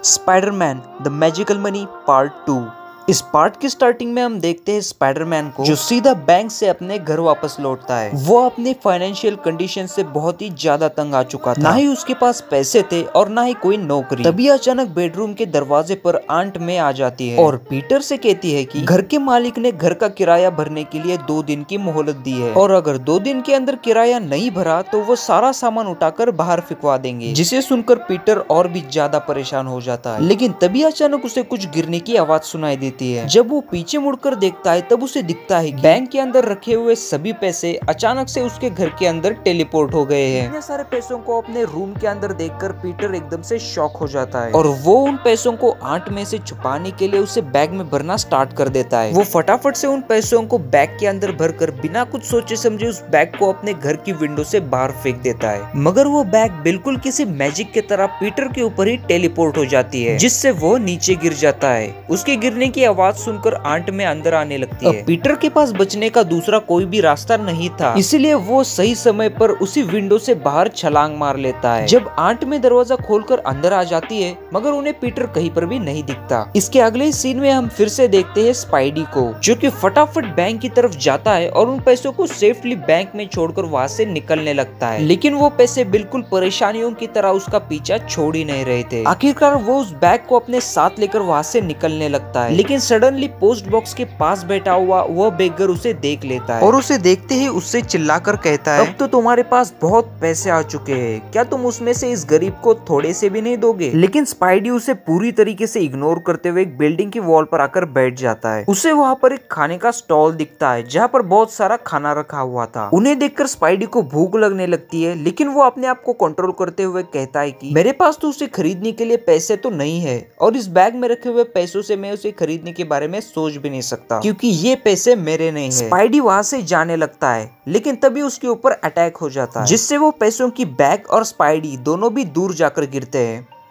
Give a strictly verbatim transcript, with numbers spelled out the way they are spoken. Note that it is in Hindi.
Spiderman the magical money part two. इस पार्ट की स्टार्टिंग में हम देखते हैं स्पाइडरमैन को जो सीधा बैंक से अपने घर वापस लौटता है। वो अपनी फाइनेंशियल कंडीशन से बहुत ही ज्यादा तंग आ चुका था, ना ही उसके पास पैसे थे और ना ही कोई नौकरी। तभी अचानक बेडरूम के दरवाजे पर आंट में आ जाती है और पीटर से कहती है कि घर के मालिक ने घर का किराया भरने के लिए दो दिन की मोहलत दी है और अगर दो दिन के अंदर किराया नहीं भरा तो वो सारा सामान उठाकर बाहर फिकवा देंगे। जिसे सुनकर पीटर और भी ज्यादा परेशान हो जाता है, लेकिन तभी अचानक उसे कुछ गिरने की आवाज सुनाई देती है। जब वो पीछे मुड़कर देखता है तब उसे दिखता है कि बैंक के अंदर रखे हुए सभी पैसे अचानक से उसके घर के अंदर टेलीपोर्ट हो गए हैं। इतने सारे पैसों को अपने रूम के अंदर देखकर पीटर एकदम से शॉक हो जाता है और वो उन पैसों को आंट में से छुपाने के लिए उसे बैग में भरना स्टार्ट कर देता है। वो फटाफट से उन पैसों को बैग के अंदर भरकर बिना कुछ सोचे समझे उस बैग को अपने घर की विंडो से बाहर फेंक देता है, मगर वो बैग बिल्कुल किसी मैजिक की तरह पीटर के ऊपर ही टेलीपोर्ट हो जाती है, जिससे वो नीचे गिर जाता है। उसके गिरने की आवाज सुनकर आंट में अंदर आने लगती है। पीटर के पास बचने का दूसरा कोई भी रास्ता नहीं था, इसलिए वो सही समय पर उसी विंडो से बाहर छलांग मार लेता है। जब आंट में दरवाजा खोलकर अंदर आ जाती है, मगर उन्हें पीटर कहीं पर भी नहीं दिखता। इसके अगले सीन में हम फिर से देखते हैं स्पाइडी को, जो कि फटाफट बैंक की तरफ जाता है और उन पैसों को सेफली बैंक में छोड़कर वहाँ से निकलने लगता है। लेकिन वो पैसे बिल्कुल परेशानियों की तरह उसका पीछा छोड़ ही नहीं रहे थे। आखिरकार वो उस बैग को अपने साथ लेकर वहाँ से निकलने लगता है, लेकिन सडनली पोस्ट बॉक्स के पास बैठा हुआ वह बेगर उसे देख लेता है और उसे देखते ही उससे चिल्लाकर कहता है, अब तो तुम्हारे पास बहुत पैसे आ चुके हैं, क्या तुम उसमें से इस गरीब को थोड़े से भी नहीं दोगे? लेकिन स्पाइडी उसे पूरी तरीके से इग्नोर करते हुए एक बिल्डिंग की वॉल पर आकर बैठ जाता है। उसे वहाँ पर एक खाने का स्टॉल दिखता है जहाँ पर बहुत सारा खाना रखा हुआ था। उन्हें देखकर स्पाइडी को भूख लगने लगती है, लेकिन वो अपने आप को कंट्रोल करते हुए कहता है कि मेरे पास तो उसे खरीदने के लिए पैसे तो नहीं है और इस बैग में रखे हुए पैसों से मैं उसे खरीदने के बारे में सोच भी नहीं सकता, क्योंकि ये पैसे मेरे नहीं है। स्पाइडी वहाँ से जाने लगता है, लेकिन तभी उसके ऊपर अटैक हो जाता है, जिससे वो पैसों की बैग और स्पाइडी दोनों भी दूर जाकर गिरते हैं।